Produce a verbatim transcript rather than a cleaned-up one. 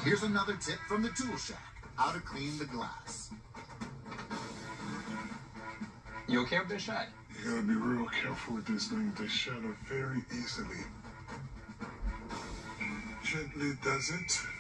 Here's another tip from the Tool Shack: how to clean the glass. You okay with this shot? You gotta be real careful with this thing. They shatter very easily. Gently does it.